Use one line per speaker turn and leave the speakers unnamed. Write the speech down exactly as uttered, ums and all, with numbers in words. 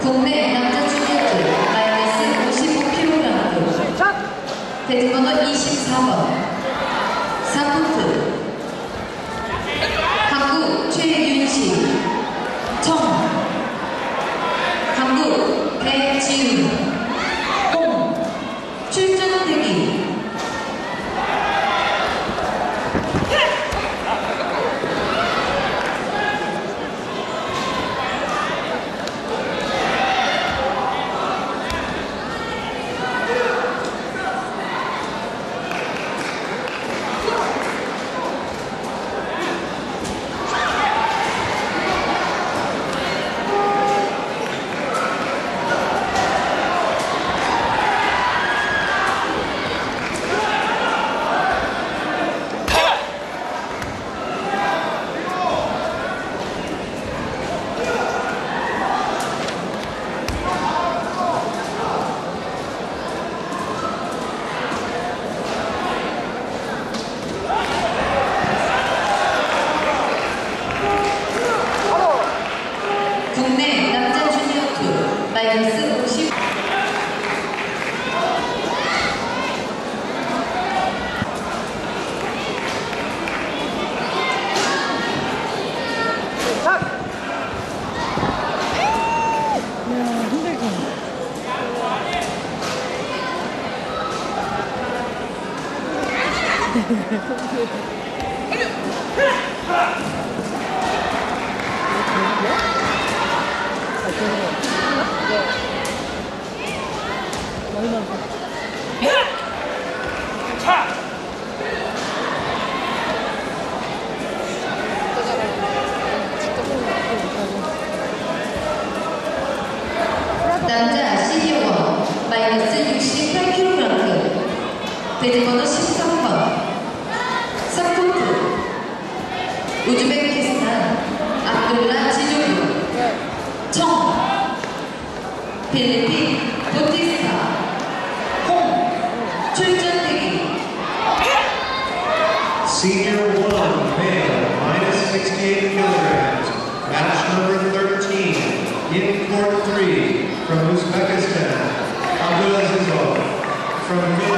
국내 남자 주니어들 마이너스 오십오 킬로그램 배드번호 이십사 번 사코트 한국 최윤식 청 한국 배지훈 홍 출전 대기 국내 남자 주니어 투 마이너스 오십 남자 시니어 마이너스 육십팔 킬로그램 배드번호 십삼 번 사코트 우즈베키스탄 압둘라 지조유 청 필리핀 보티스타 홍 출전 대기
Senior one, male, minus sixty-eight kilograms, match number thirteen, in court three, from Uzbekistan, Abdulazizov, from